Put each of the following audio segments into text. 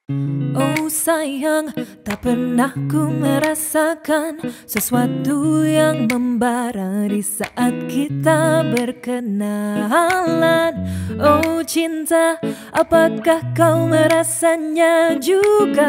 Oh sayang, tak pernah ku merasakan sesuatu yang membara di saat kita berkenalan. Oh cinta, apakah kau merasanya juga?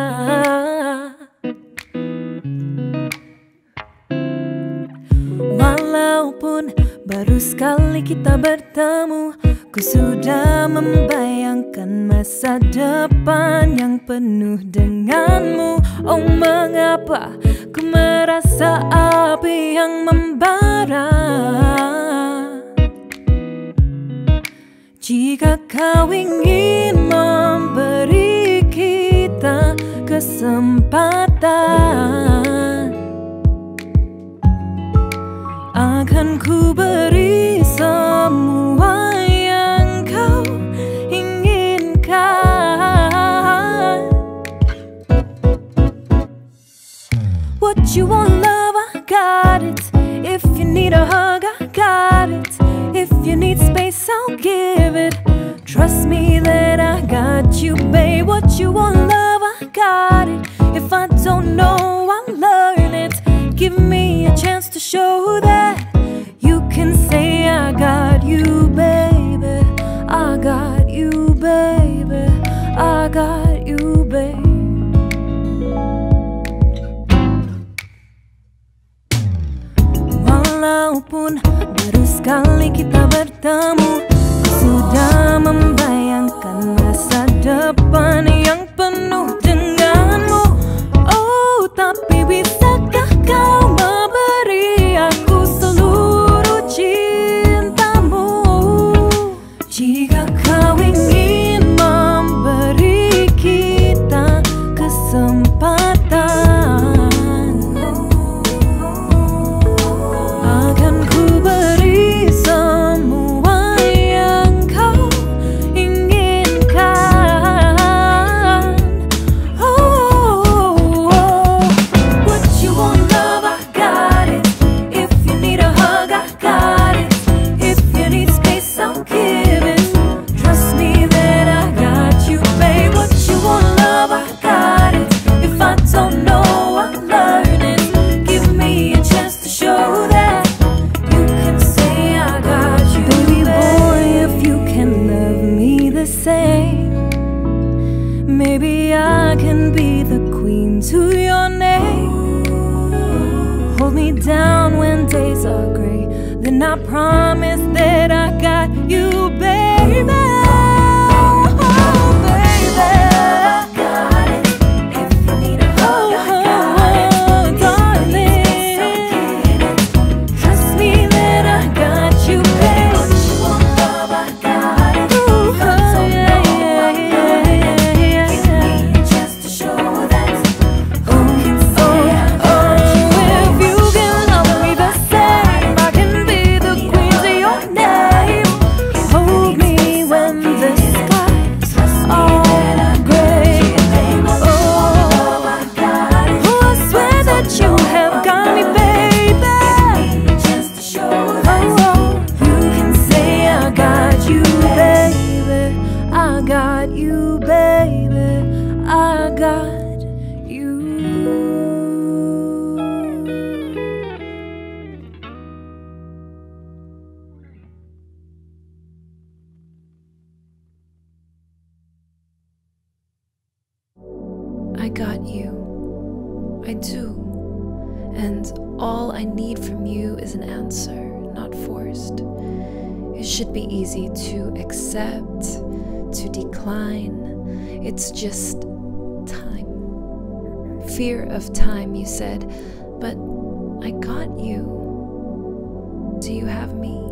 Walaupun baru sekali kita bertemu, ku sudah membayangkan masa depan yang penuh denganmu. Oh mengapa ku merasa api yang membara? Jika kau ingin memberi kita kesempatan, akan ku beri semua yang kau inginkan. What you want, love, I got it. If you need a hug, I got it. If you need space, I'll give it. Trust me that I got you, babe. What you want, love, I got it. If I don't know, I'll learn it. Give me a chance to show that you can say I got you, baby. I got you, baby. I got you, baby. Walaupun baru sekali kita bertemu, sudah membayangkan masa depan yang penuh denganmu. Oh, tapi bisakah kau memberi aku seluruh cintamu? Jika kau ingin memberi kita kesempatan, akan ku beri semua yang kau inginkan. Oh, what you want, love, I got it. If you need a hug, I got it. If you need space, I'll give it. Trust me that I got you, babe. What you want, love, I got it. If I don't know, I'll learn it. Give me a chance to show that you can say I got you, baby boy. If you can love me the same, maybe I can be the queen to your name. Hold me down when days are gray, then I promise that I got you, baby. Oh, baby, I got it. If you need a hug, I got it. Darling, trust me that I got you, babe. What you want, love, I got it. Ooh, yeah, yeah, yeah. Give me a chance to show that you can say I got you. If you can love me the same, I can be the queen to your name. Hold me when the skies are gray. Oh, I swear that you have got me, baby. Oh, you can say I got you, baby. I got you, baby. I got you. I got you. I do. And all I need from you is an answer, not forced. It should be easy to accept, to decline. It's just time. Fear of time, you said, but I got you. Do you have me?